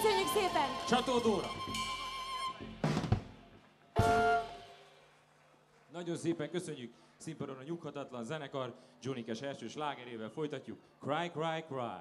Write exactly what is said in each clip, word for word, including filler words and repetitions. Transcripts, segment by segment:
Köszönjük szépen! Csató Dóra! Nagyon szépen köszönjük színpadon a nyughatatlan zenekar, Johnny Cash első slágerével folytatjuk. Cry, cry, cry!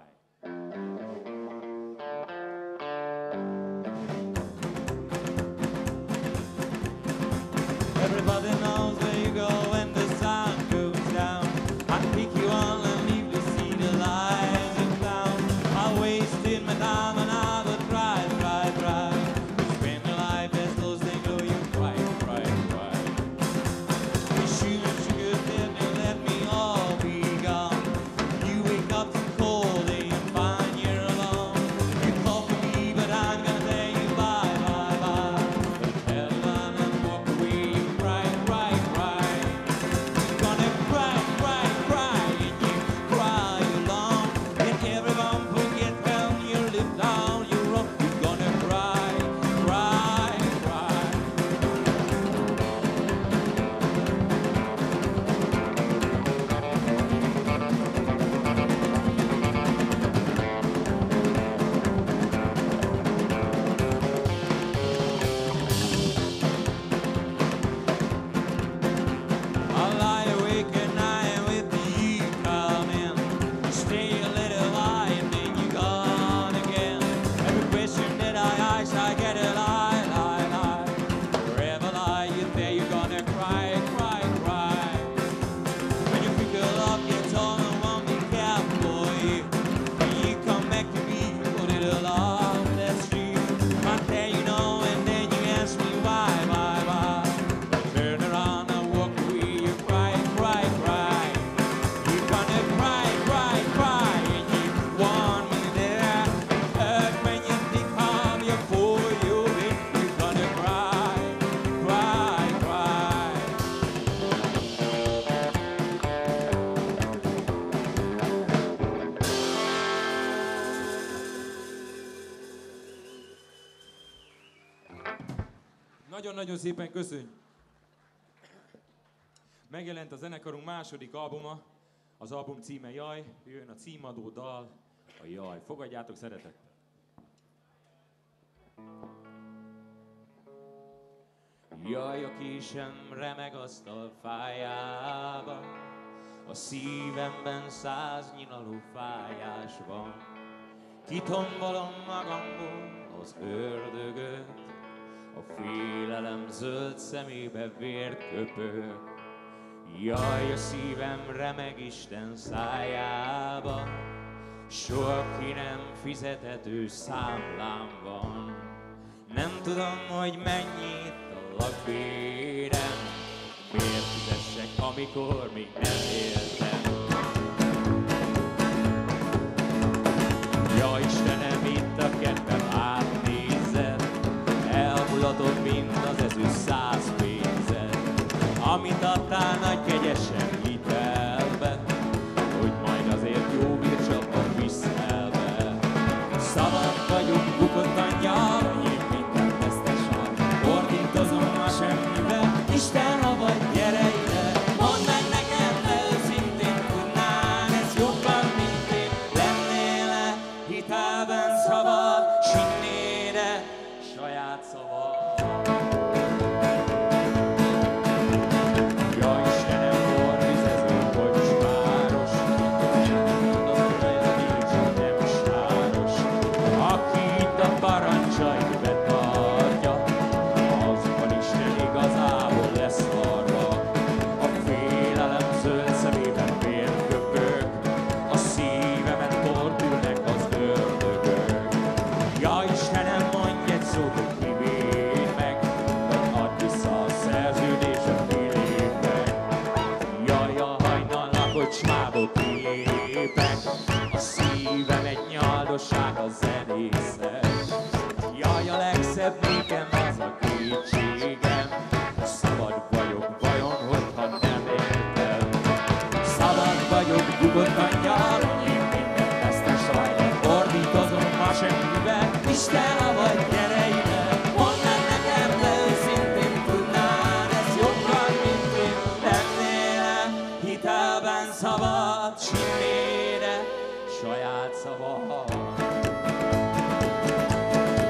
Everybody knows where you go when the sun goes down. I pick you on and leave to see the lights of town. I wasted my time and I would cry, cry, cry. Spend your life as those they glow, you cry, cry, cry. You shoot you good, then you let me all be gone. You wake up so cold and you find you're alone. You call for me, but I'm gonna tell you bye, bye, bye. Tell you I'm gonna walk away, you cry, cry, cry. You're gonna cry, cry, cry, and you cry alone. And everyone forget when you live down your road. You're gonna cry, cry, cry. I'll lie awake at night with you coming. Stay a little while and then you're gone again. Every question that I ask, I get a lie, lie, lie. Forever lie, you there, you're gonna cry, cry, cry. When you think your love gets on and won't be kept for you. When you come back to me, put it along, that's true. I tell you no, and then you ask me why, why, why. Turn around and walk away, you cry, cry, cry. You're gonna cry, cry, cry, and you want me there. Hurt when you think I'm your fool, you're gonna cry, cry, cry. Nagyon-nagyon szépen köszönjük! Megjelent a zenekarunk második albuma, az album címe Jaj, jön a címadó dal, a Jaj. Fogadjátok szeretettel! Jaj, a késem remeg asztal fájába, a szívemben száz nyinaló fájás van. Kitombolom magamból az ördögöt, a félelem zöld szemébe vért köpök. Jaj, a szívem remeg Isten szájába, soha ki nem fizethető számlám van. Nem tudom, hogy mennyit a lakbérem, miért fizessek, amikor még nem éltem. Ja Istenem, itt a kedvem átnézed, elmulatott, mint az ezüst száz pénzed, amit adtál nagy kegyesen hitelbe, hogy majd azért jó vircsapban visz elbe. Szabad vagyok, bukott angyal, én minden vesztes vagy, fordítozom a semmibe, Isten, ha vagy, gyere ide. Mondd meg nekem, de őszintén tudnál, ez jobban, mint én lennél-e, hitelben szabad, sinnéd-e saját szavad. Ja Istenem, borvizező kocsmáros, az olyan nincs, nem sáros, aki itt a parancsait betartja, az van Isten igazából lesz arra. A félelem zöld szemében vért köpök, a szívemet tordülnek az ördögök. Ja Istenem, mondj egy szót, hogy kivéd meg, vagy add vissza a szerződésem féléknek. Jaj, a hajnal a kocsmából kilépek, a szívem egy nyaldosság a zenészek. Jaj, a legszebb nékem az a kétségem, szabad vagyok vajon, hogyha nem éltem. Szabad vagyok, bukott angyal, én minden vesztes vagy, fordítozom a semmibe, Isten, ha vagy, gyere ide. Mondd meg nekem, de őszintén tudnál, ez jobban, mint én lennél-e, hitelben szabad, sinnéd-e saját szavad.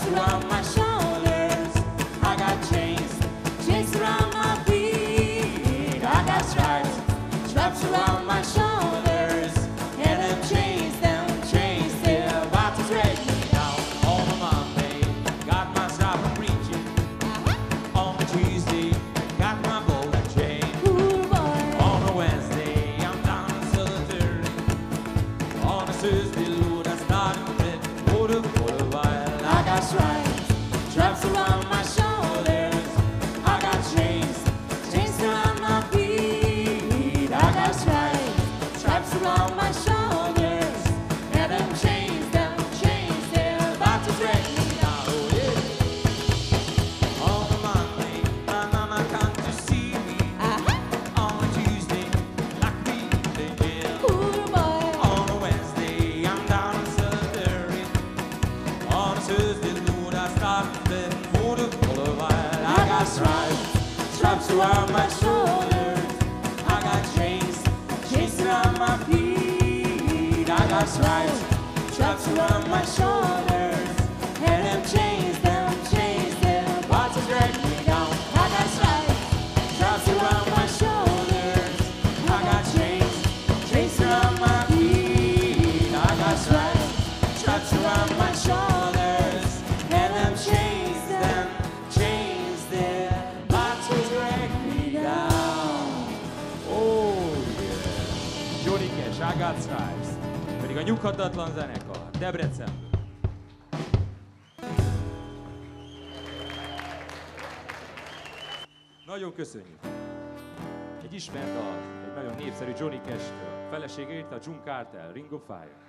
around my shoulders. I got chains, chains around my feet. I got stripes, stripes around my shoulders. And them chains, them chains, they're about to break me down. On a Monday, got my strap and preaching. On a Tuesday, got my ball and chain. Ooh, boy. On a Wednesday, I'm down in solitary. On a Thursday, Lord, I started with what a, what a while. I got stripes, stripes around my shoulders. I got chains, chains around my feet. I got stripes, stripes around my shoulders. And them chains, them chains, they're about to break me down. Oh, yeah. On a Monday, my mama come to see me. Uh-huh. On a Tuesday, lock me in jail. Ooh, boy. On a Wednesday, I'm down in solitary. On a Thursday, Lord, I started living for the for a while. I got stripes, stripes around my shoulders. I got chains, chains around my feet. I got stripes, stripes around my shoulders. And them chains, them chains, they're about to drag me down. I got stripes, stripes around my shoulders. I got chains, chains around my feet. I got stripes, stripes around my shoulders. And them chains, them chains, they're about to drag me down. Oh, yeah. Johnny Cash, I Got Stripes. Pedig a nyughatatlan zenekar, Debrecenből. Nagyon köszönjük. Egy ismert dal, egy nagyon népszerű Johnny Cash-től. Felesége írta a June Carter, Ring of Fire.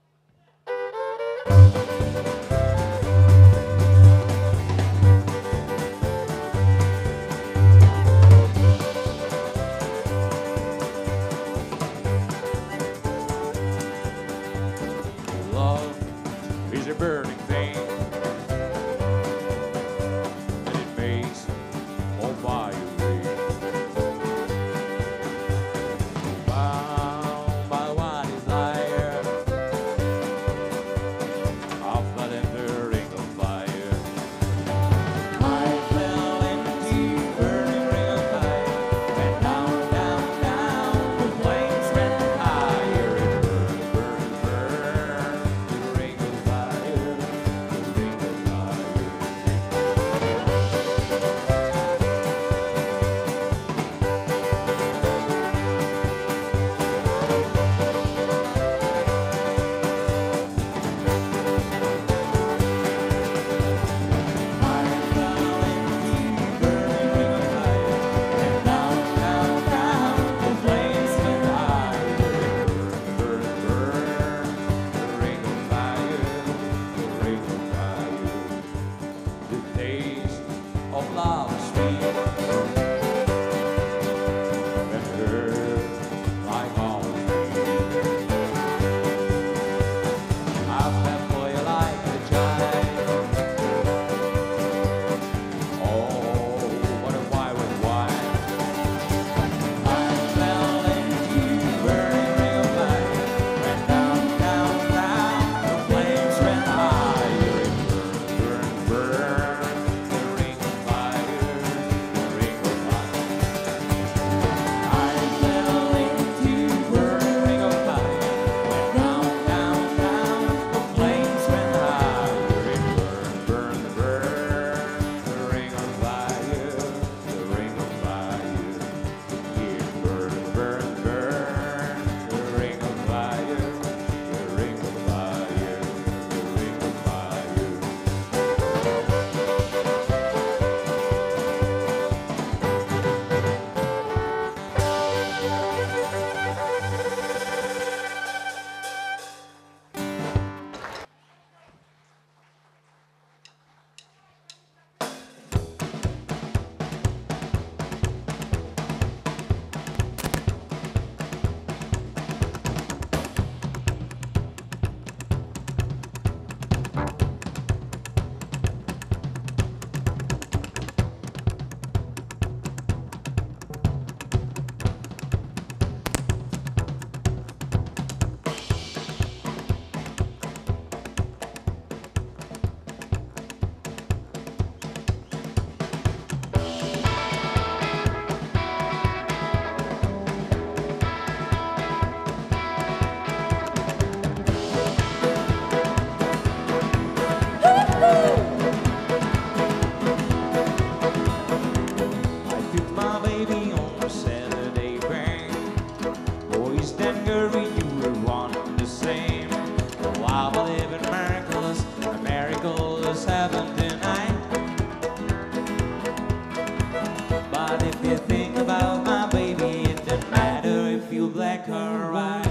Love is a burning thing, and it makes all fire ring. Bound by what is higher, I fell in the ring of fire. I fell into the burning ring of fire, and down, down, down, the flames went higher. It burned, burned, burned, the ring of fire. is that girl you were one and the same? Oh, I believe in miracles, a miracle has happened tonight. But if you think about my baby, it doesn't matter if you're black or white.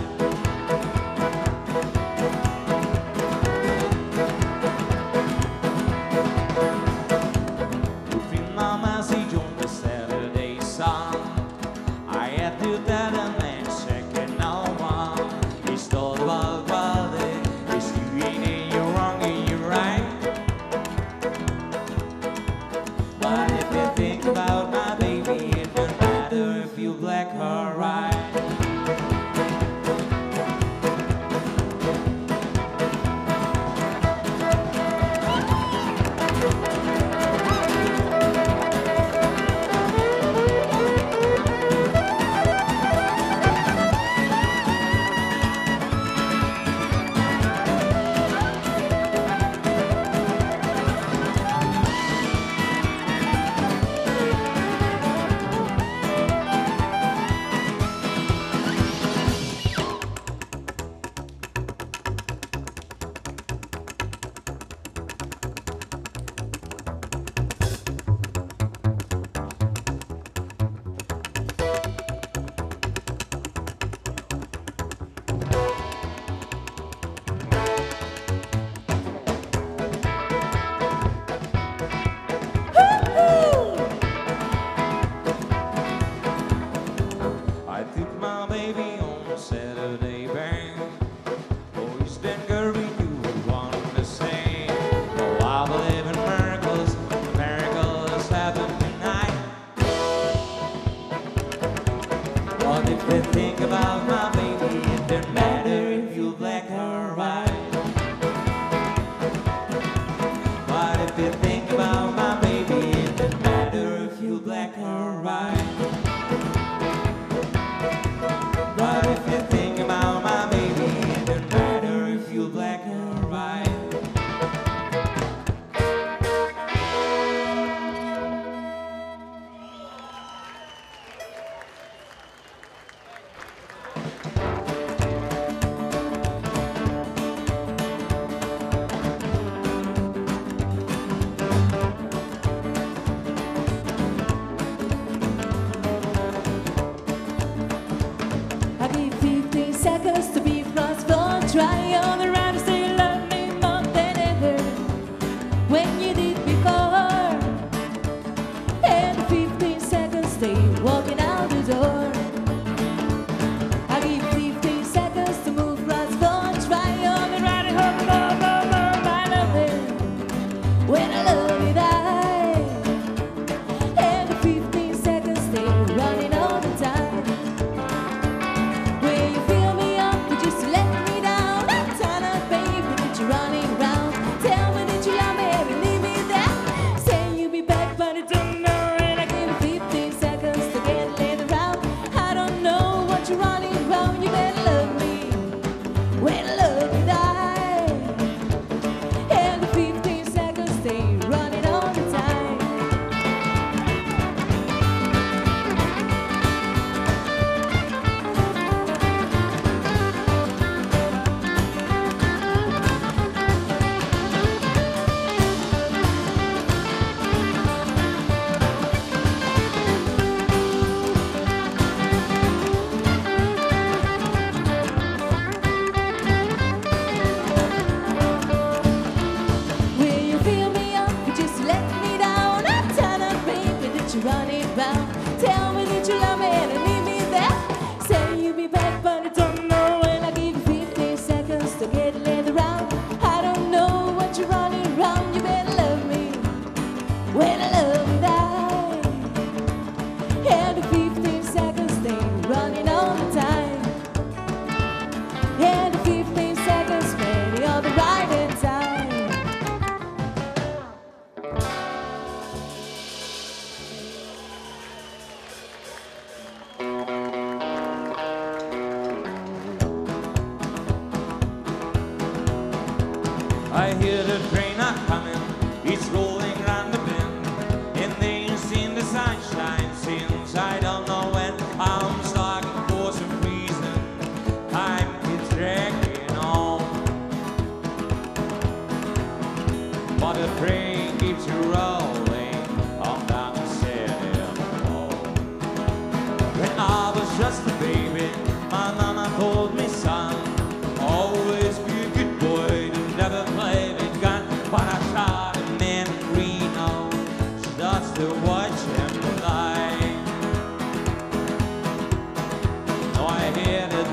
I hear the train a coming, it's rolling round the bend. And they ain't seen the sunshine since I don't know when. I'm starting for some reason,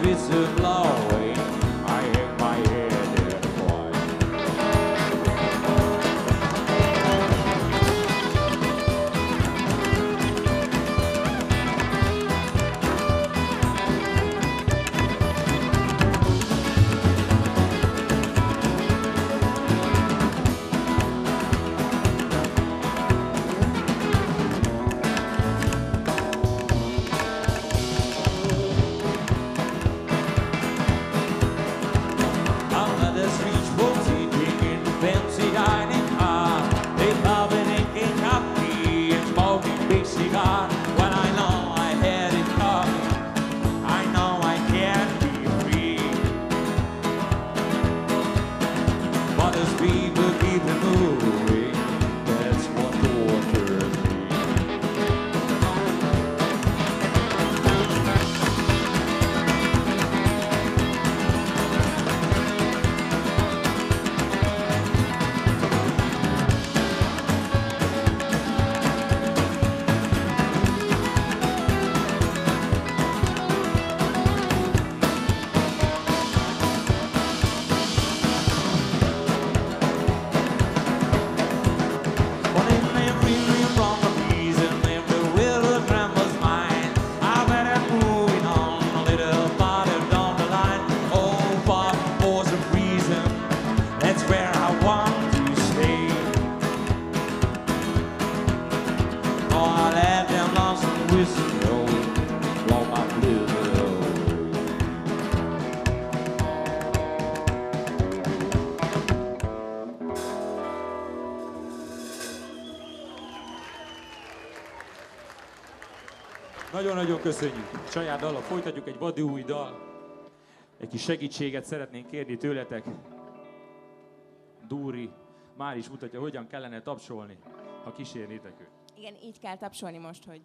whistle blowing, I hang my head and cry. Nagyon-nagyon köszönjük. Saját dallal folytatjuk, egy vadi új dal. Egy kis segítséget szeretnénk kérni tőletek. Dúri már is mutatja, hogyan kellene tapsolni, ha kísérnétek őt. Igen, így kell tapsolni most, hogy...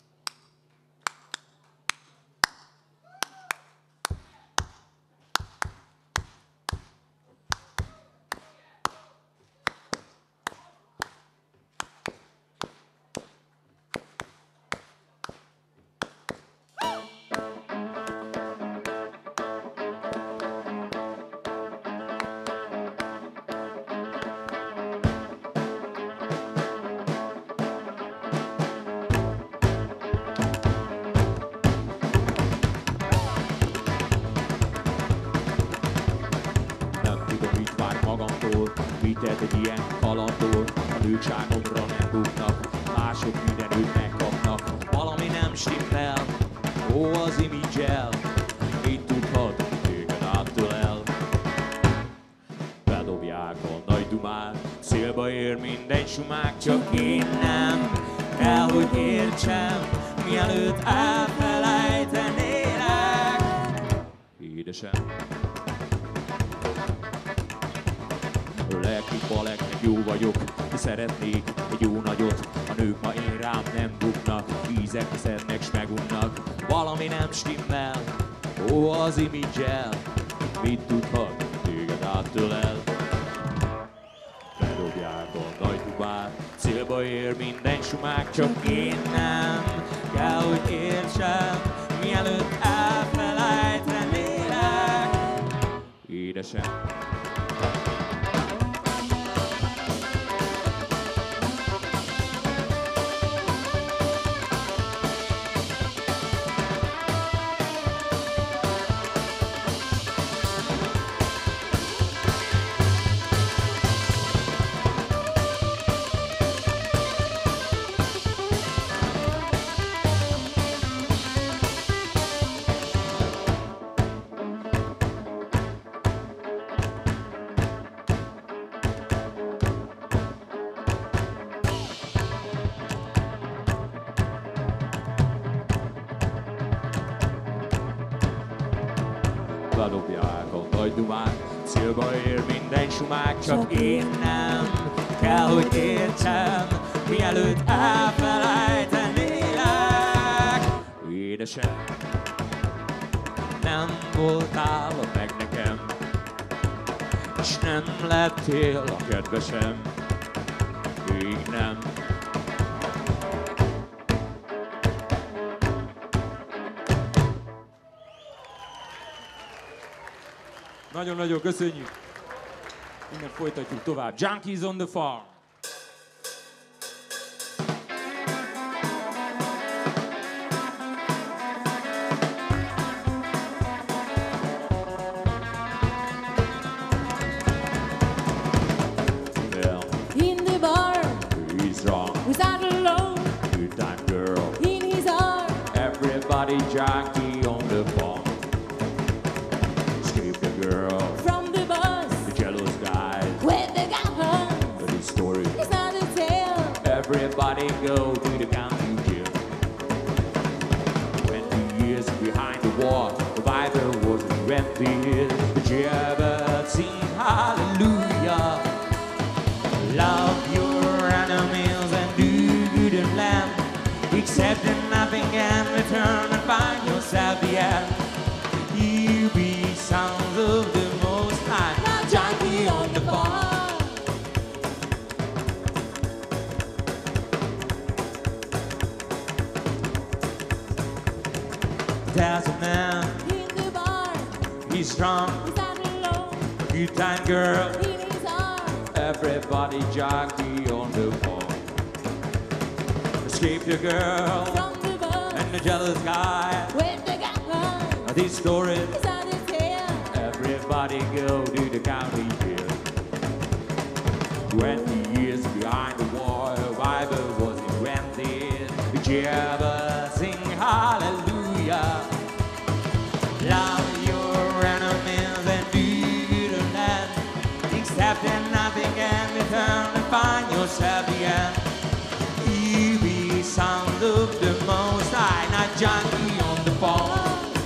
Mit egy ilyen kalandor, a nők sárgomra nem buknak, mások mindenütt megkapnak, valami nem stimmel, ó az imidzsel, így tudhat, téged áttölel. Bedobják a nagy dumát, célba ér minden sumák, csak én nem, kell hogy értsem, mielőtt elfelejtenélek. Édesem, lelki baleknek jó vagyok, szeretnék egy jó nagyot, a nők ma én rám nem buknak, ízek szednek s megunnak, valami nem stimmel, ó az imidzsel, mit tudhat, téged áttölel. Bedobják a nagy dubát, célba ér minden sumák, csak én nem, kell hogy értsem, mielőtt elfelejtenélek. Édesem, bedobják a nagy dumát, célba ér minden sumák, csak én nem, kell hogy értsem, mielőtt elfelejtenélek. Édesem, nem voltál meg nekem, és nem lettél a kedvesem, még nem. Nagyon-nagyon köszönjük. Innen folytatjuk tovább. Junkies on the Farm. In the bar, He's wrong. was out alone. Good time girl. In his arms, Everybody junkie on the farm. Escape the girl. from the bus, The jealous guys. where the gun. But his story. It's not a tale. Everybody go to the county jail. Twenty years behind the wall, the Bible wasn't rented. But you ever sing hallelujah? Love your enemies and do good and land. Accept that nothing can return and find yourself the end. You be sons of the Most High, Now junkie on the farm. There's a man, In the bar, he's strong, was out alone. good time girl. In his arms, Everybody jockey on the farm. Escape the girl from the bus, and the jealous guy. where the gun. These stories, It's not a tale. everybody go to the county jail. Twenty years behind the war, the Bible was invented. Did you ever sing hallelujah? Love your enemies and do good and land. Accept that nothing can return and find yourself the end. You be sons of the Most High, not junkie on the farm.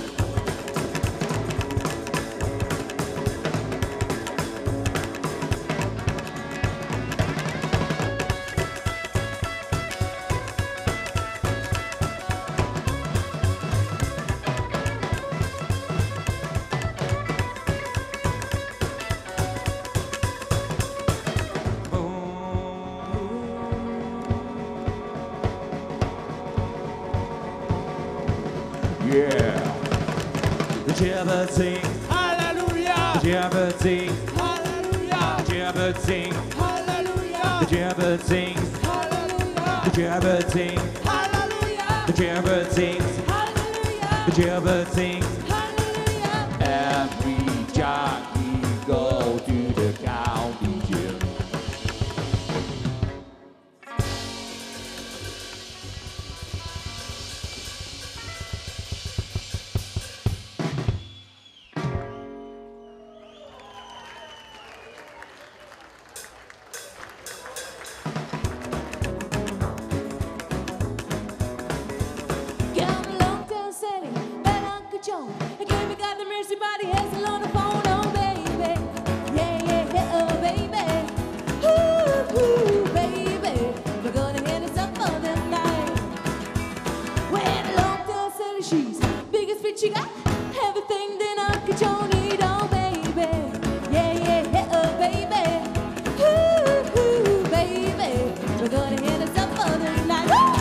Yeah. Did you ever sing? Hallelujah! Did you ever sing? Hallelujah! Did you ever sing? Hallelujah! Did you ever sing? Hallelujah! Did you ever sing? Hallelujah! Did you ever sing? Hallelujah. Did you ever sing? Hallelujah. Every jockey go to the county jail. Come along, tell Sally, that Uncle Joe. I came and got the mercy body, has a load of phone, oh baby. Yeah, yeah, yeah, oh baby. Ooh, ooh, baby. We're gonna hit us up for the night. Went along, tell Sally, she's biggest bitch she got. Everything that Uncle Joe need, oh baby. Yeah, yeah, yeah, oh baby. Ooh, ooh, baby. We're gonna hit us up for the night. Woo!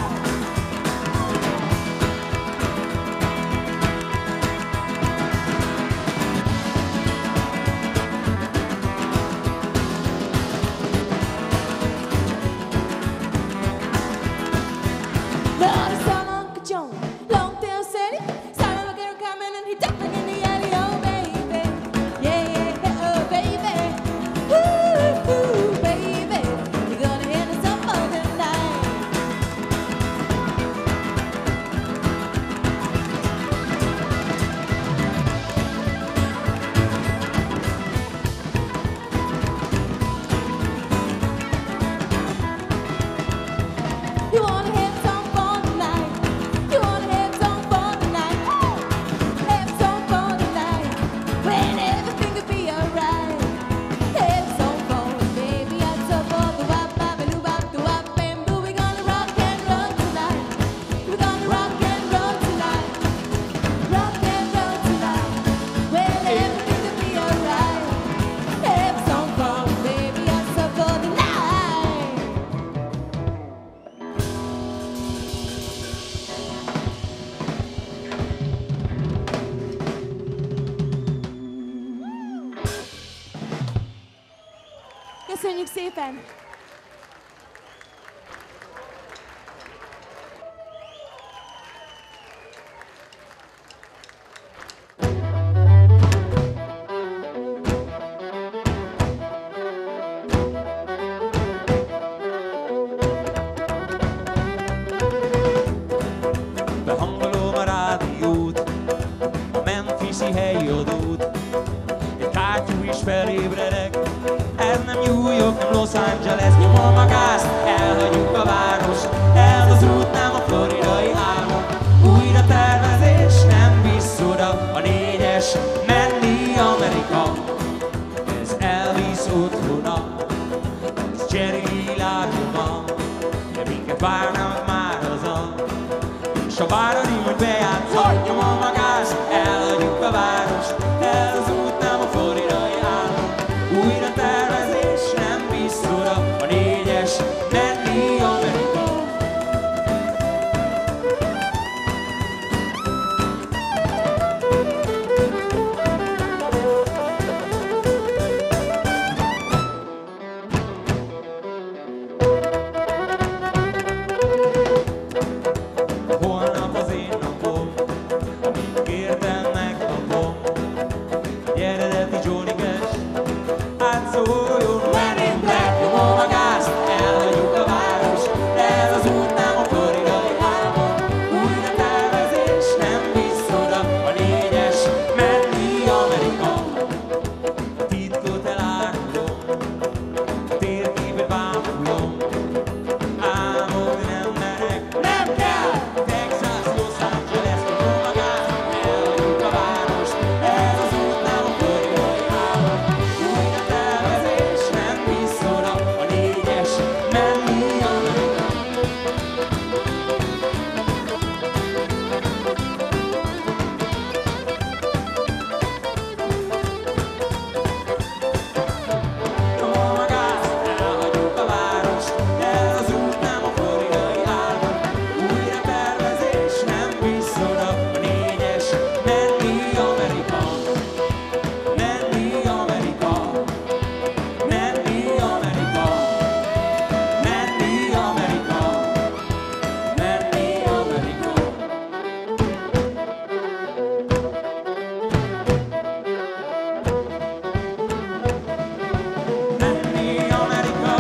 Köszönjük szépen! Behangolom a rádiót, a Memphis-i helyi adót. Egy kátyú is felébredek, ez nem New York, nem Los Angeles. Nyomom a gázt, elhagyjuk a várost, ez az út nem a floridai álmok. Újra tervezés, nem visz oda, a négyes, menni Amerika. Ez Elvis otthona, ez Jerry látomma, de minket várnak már haza. S a várani, hogy bejátszol, nyomom a gázt, elhagyjuk a várost, ez az út nem a floridai álmok. Újra tervezés, nem visz oda, a négyes, menni Amerika. Holnap az én napom, amit kértem, megkapom. Egy eredeti Johnny Cash, hát szóljon Men in Black. Nyomom a gázt, elhagyjuk a várost, ez az út nem a floridai álmok. Újra tervezés, nem visz oda, a négyes, menni Amerika. A titkot elárulom, a térképet bámulom. Álmodni nem merek, nem kell! Texas, Los Angeles, nyomom a gázt, elhagyjuk a várost, ez az út nem a floridai álmok. Újra tervezés, nem visz oda, a négyes, menni Amerika. Nyomom a gázt, elhagyjuk a várost, ez az út nem a floridai álmok. Újra tervezés, nem visz oda, a négyes, menni Amerika. Menni Amerika. Menni Amerika. Menni Amerika. Menni Amerika. Menni Amerika.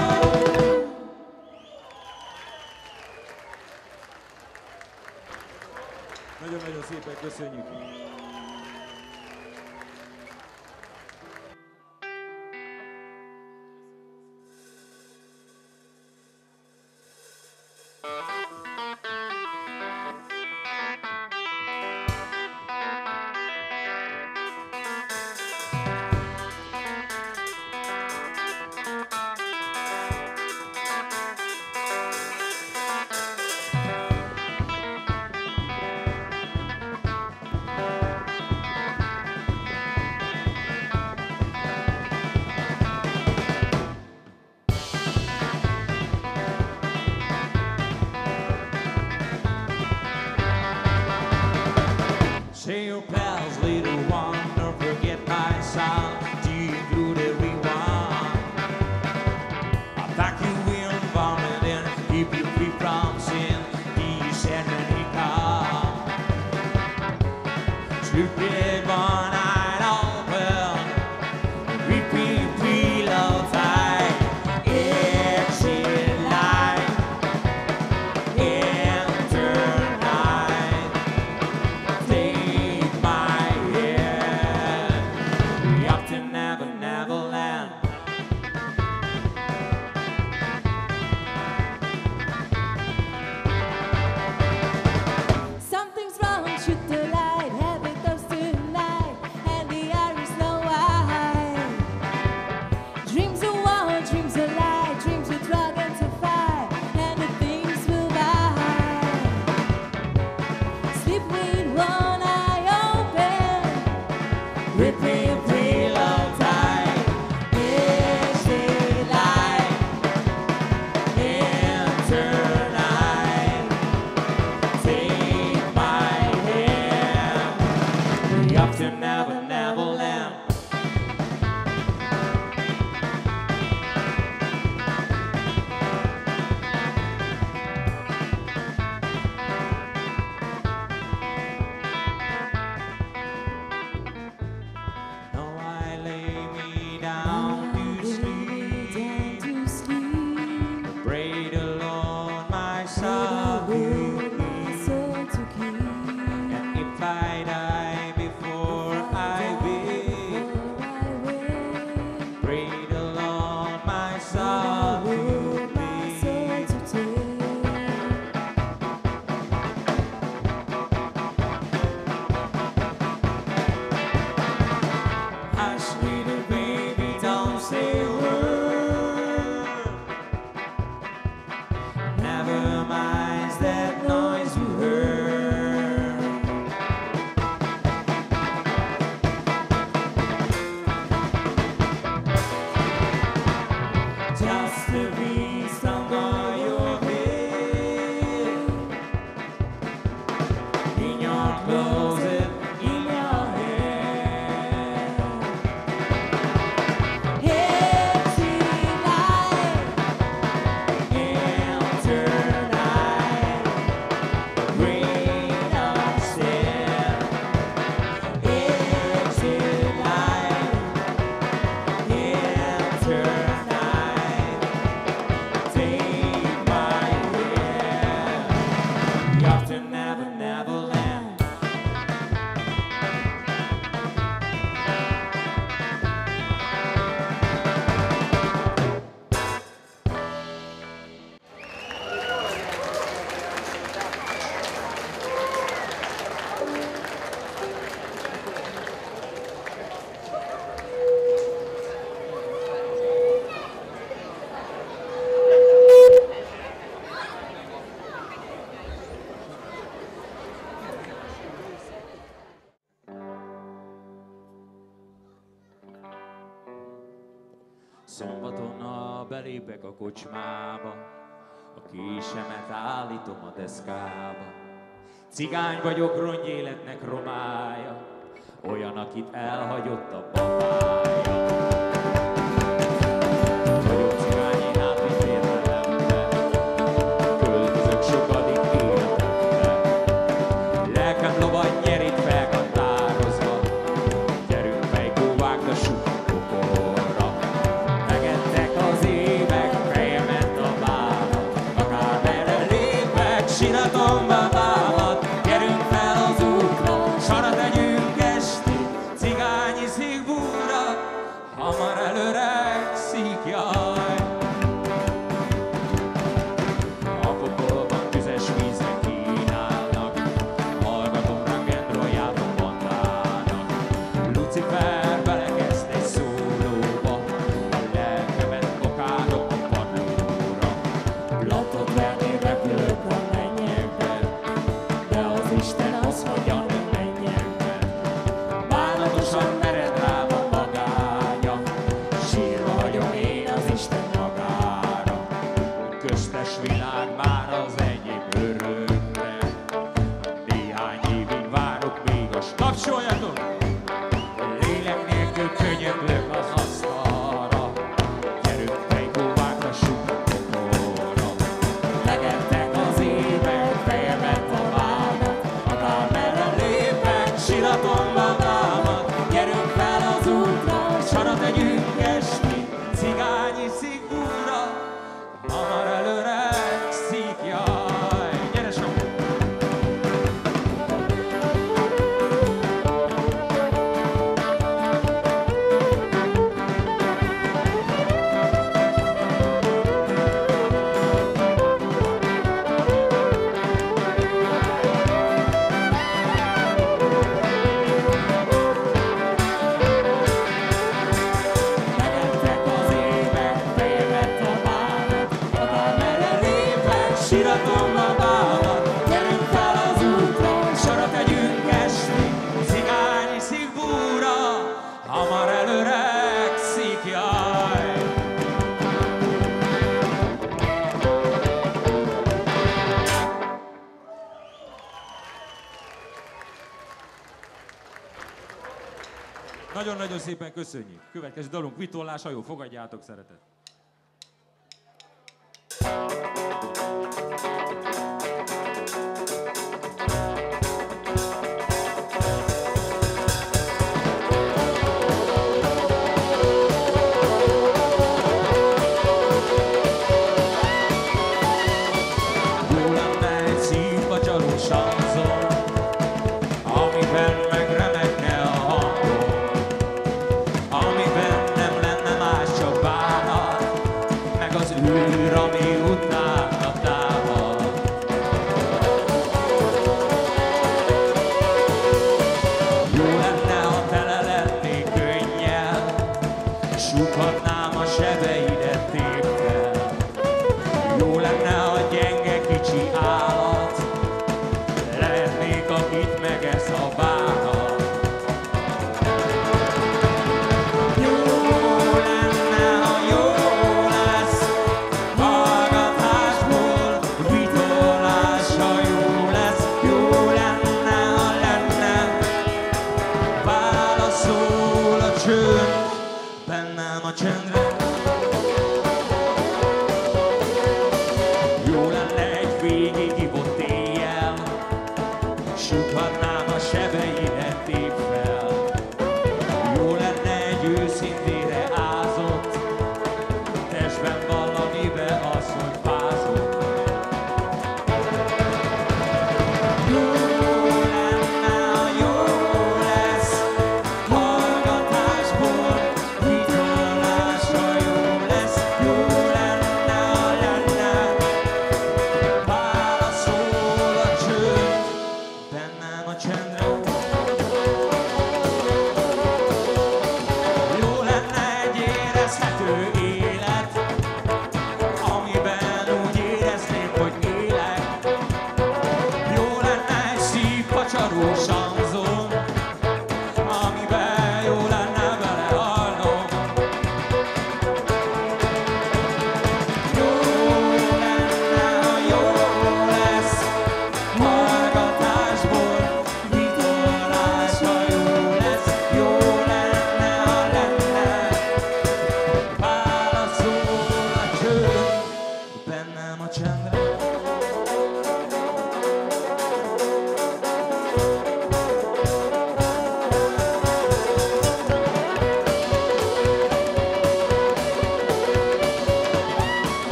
Nagyon-nagyon szépen köszönjük. Say your prayers, little one, don't forget my song. Do you include everyone? I'll pack you in vomit and keep you free from sin. He said when he come. Stupid one eyed open, repeat pillow tight. Exit light, enter night. Take my hand, we up to Never Neverland. Something's wrong, shoot the light, have it us tonight, and the air is no white. Dreams are wild, dreams are light, dreams are drug and to fire, and the things will buy. Sleep with one eye open, Repeat pillow tight. Exit light, enter night. Take my hand, we up to Never Neverland. Szombaton a belépek a kocsmába, a késemet állítom a deszkába. Cigány vagyok, rongyéletnek romája, olyan, akit elhagyott a babája. Vagyok cigány, én átvitt értelembe, költözök sokadik életembe. Lelkem lovad nyerít felkantározva, gyerünk fejkóvágtassuk a pokolra. Megettek az évek, feljement a válat, akármerre lépek, siratom babámat. Gyerünk fel az útra, sara tegyünk esti, cigány iszik búra, hamar előregszik, jaj. A pokolban tüzes víznek kínálnak, hallgatom rock'n'rollját a bandának. Lucifer belekezd egy szólóba, a lelkemet okádom a padlóra. Latot verni repülök a mennyekbe, de az Isten azt mondja, hogy menjen be. Bánatosan mered rám a magánya, sírva hagyom én az Isten magára. Köztes világ már az enyém örökre, néhány évig várok még a tapsoljatok! Lélek nélkül könyöklök az asztalra, gyerünk fejkóvágtassuk a pokolra. Megettek az évek, feljement a vádat, akármerre lépek, siratom babámat. Gyerünk fel az útra, sara tegyünk esti, cigány iszik búra, hamar előregszik, jaj. Gyere, Samu! Megettek az évek, feljement a vádat, akármerre lépek, siratom babámat. Gyerünk fel az útra, sara tegyünk esti, cigány iszik búra, hamar előregszik, jaj. Nagyon-nagyon szépen köszönjük. Következő dalunk Vitorlás hajó, fogadjátok szeretet. Jó lenne egy szívvacsaró sanszon, amiben megremegne a hangom, amiben nem lenne más, csak bánat, meg az űr, ami utána támad. Jó lenne, ha tele lennék könnyel, súghatnám a sebeidet tépkel. Jó lenne, ha gyenge kicsi állat, lehetnék, akit megesz a bánat. Jó lenne, ha jó lesz, hallgatásból vitorlása jó lesz. Jó lenne, ha lenne, válaszol a csönd, bennem a csendre. Jó lenne egy végig ivott éjjel, súghatnám a sebeidet tép fel. Jó lenne egy őszintére ázott, testben valamibe az, hogy fázott. Jó lenne, ha jó lesz, hallgatásból vitorlása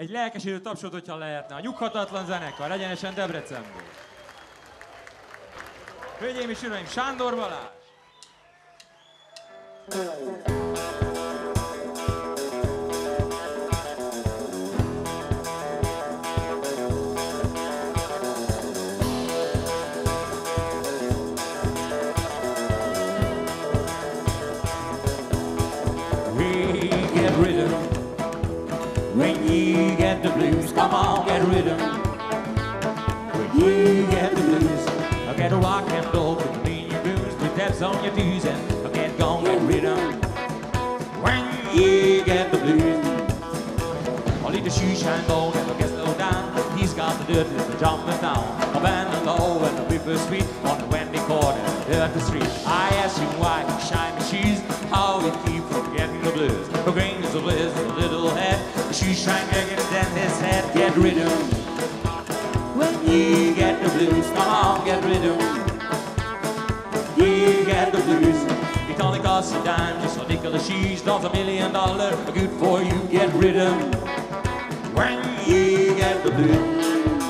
Egy lelkesedő tapsot, hogyha lehetne. A Nyughatatlan zenekar, egyenesen Debrecenből. Hölgyeim és uraim, Sándor Balázs! When you get the blues, come on, get rhythm. When you get the blues, I get a rock and roll with me your blues, with depths on your dues, and I get gone, get rhythm. When you get the blues, I'll leave the shoe shine low, never get slowed down. He's got the dirt, it's the jumping down. A band and low and the river sweet on the Wendy corner, dirt the street. I ask you why you shine the shoes, how you keep from getting the blues. The green is a bliss, a little head. Shoe shine bigger than his head, get rhythm. When you get the blues, come on, get rhythm. You get the blues. It only costs a dime, just a nickel of shoes, not a million dollar. Good for you, get rhythm. When you get the blues.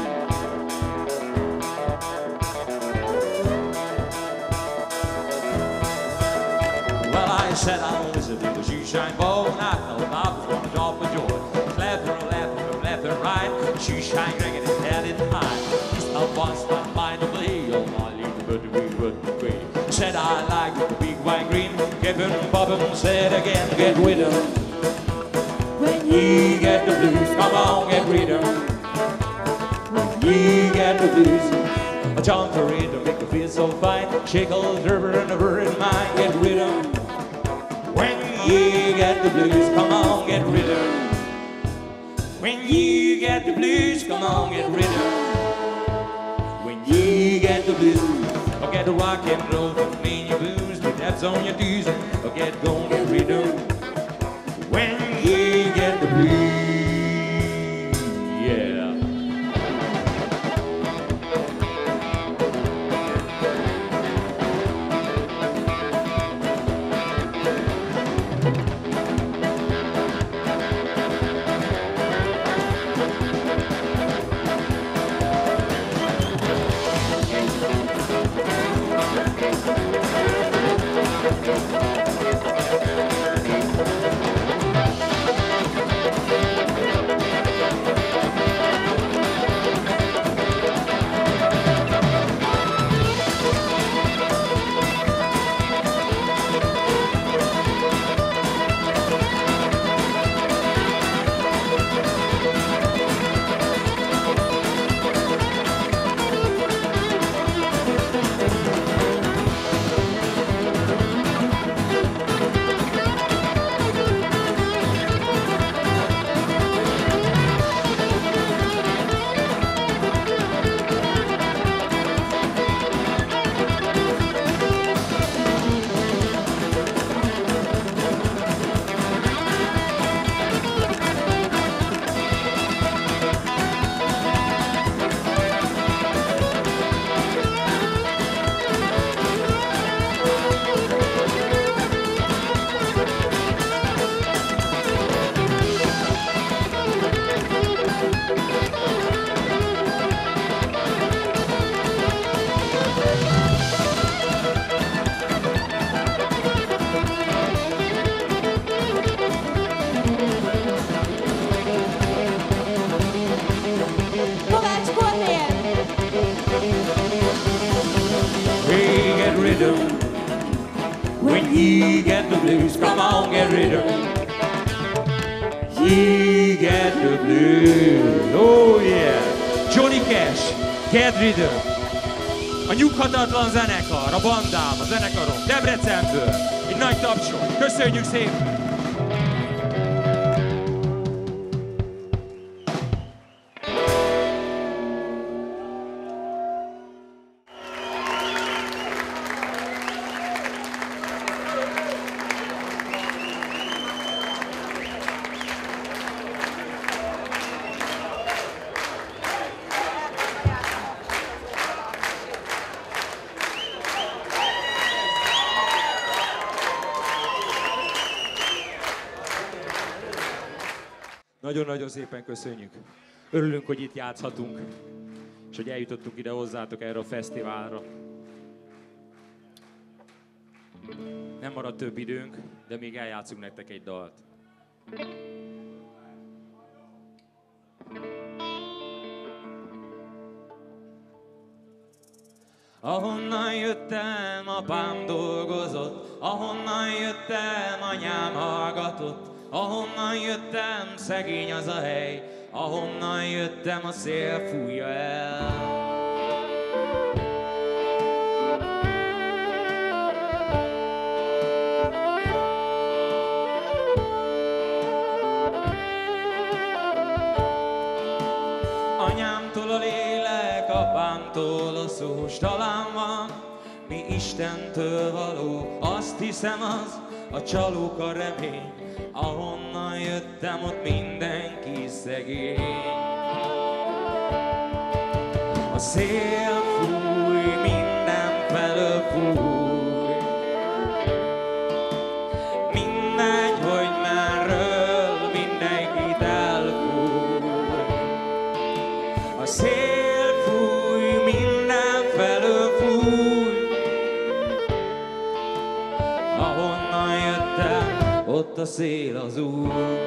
Well, I said I was a big shoe shine bow, and I felt I was gonna drop a joy. Left or left or left or right, shoe shine dragging his head in high. He's not once not mind to play, oh my little birdie, we would be. Said I like the big white green, give him pop him, said again, get with him. When you get the blues, come on, get rid of him. When you get the blues, a jump for it to make you feel so fine. Shake all the river and the river in mind, get rid of him. When you get the blues, come on, get rid of him. When you get the blues, come on, get rid of it. When you get the blues, or get the rock and roll from me and your blues, but that's on your dues, or get gone, get rid of it. When you get the blues, yeah. When you get the blues, come on, get rid of it. You get the blues, oh yeah. Johnny Cash, Get Rhythm. A Nyughatatlan zenekar, a bandám, a zenekarom, Debrecenből. Egy nagy tapsot. Köszönjük szépen! Nagyon-nagyon szépen köszönjük. Örülünk, hogy itt játszhatunk, és hogy eljutottunk ide hozzátok erre a fesztiválra. Nem maradt több időnk, de még eljátszunk nektek egy dalt. Ahonnan jöttem, apám dolgozott, ahonnan jöttem, anyám hallgatott, ahonnan jöttem, szegény az a hely, ahonnan jöttem, a szél fújja el. Anyámtól a lélek, apámtól a szó, s talán van, mi Istentől való. Azt hiszem, az a csalók a remény, ahonnan jöttem, ott mindenki szegény. A szél fúj, mindenfelől fúj, mindegy, hogy merről, mindenkit elfúj. A szél fúj, mindenfelől fúj, ahonnan jöttem, ott a szél az Úr.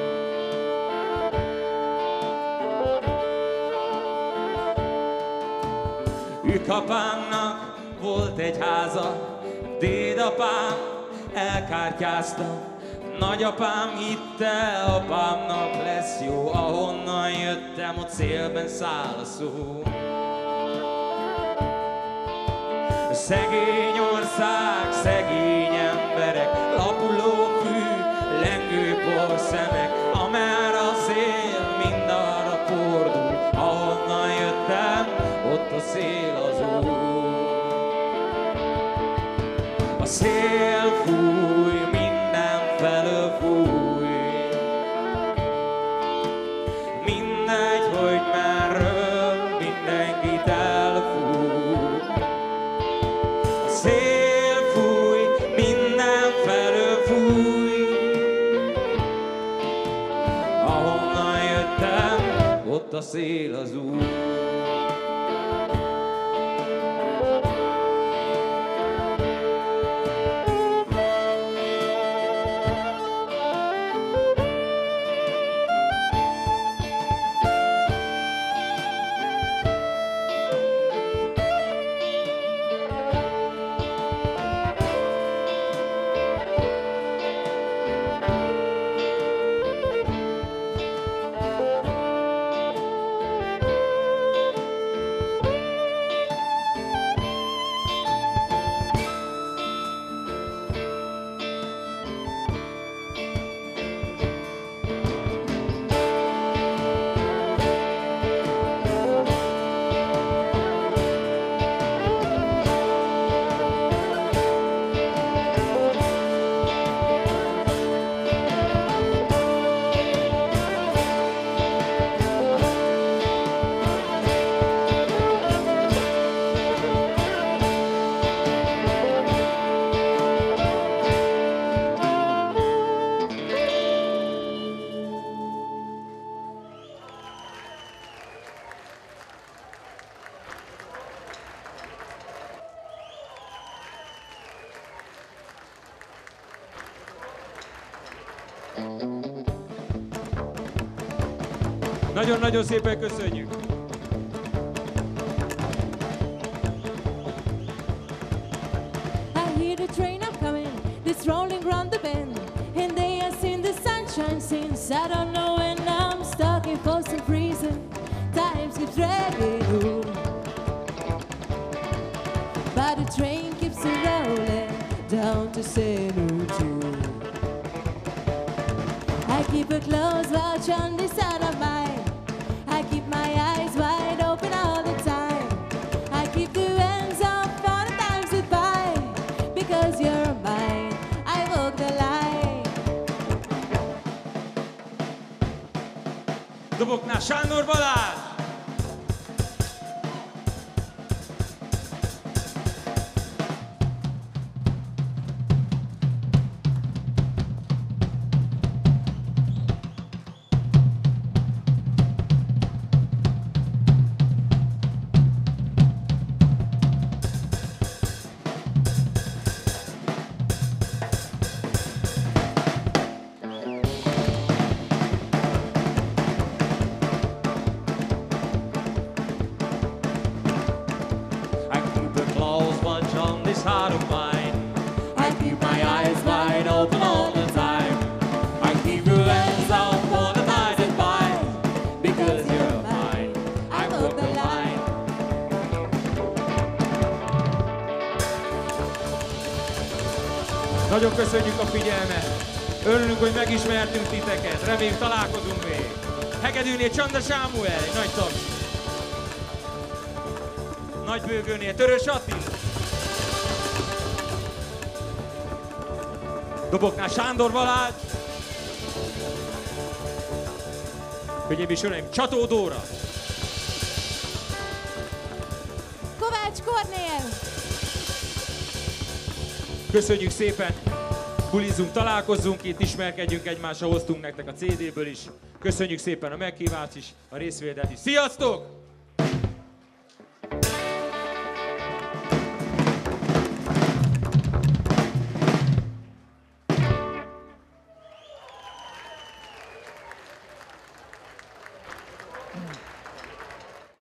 Ükapámnak volt egy háza, dédapám elkártyázta, nagyapám hitte, apámnak lesz jó, ahonnan jöttem, ott szélben száll a szó. Szegény ország, szegény emberek, lapuló fű, lengő porszemek, amerre a szél, mind arra fordul, ahonnan jöttem, ott a szél az Úr. A szél fúj, mindenfelől fúj, mindegy, hogy merről, mindenkit elfúj. A szél fúj, mindenfelől fúj, ahonnan jöttem, ott a szél az Úr. Nagyon-nagyon szépen köszönjük! I hear the train up coming, it's rolling round the bend, and they have seen the sunshine since I don't know when I'm stuck in Folsom Prison. Time keeps dragging on, but the train keeps on rolling down to Saint Lucie. I keep a close watch on this side of mine. I keep my eyes wide open all the time. I keep the ends up for the times that by, because you're mine. I walk the line. Doboknál Sándor Balázs! out of mind. I keep my eyes wide open all the time. I keep your hands out for the night and by. Because you're mine, I walk the line. Nagyon köszönjük a figyelmet! Örülünk, hogy megismertünk titeket. Reméljük találkozunk még. Hegedűnél Csanda Sámuel, egy nagy taps. Nagybőgőnél Törös Attila. Doboknál Sándor Balázs. Hölgyeim és uraim, Csató Dóra. Kovács Kornél! Köszönjük szépen! Bulizunk, találkozzunk itt, ismerkedjünk egymással, hoztunk nektek a cé déből is. Köszönjük szépen a meghívást is, a részvételt is. Sziasztok!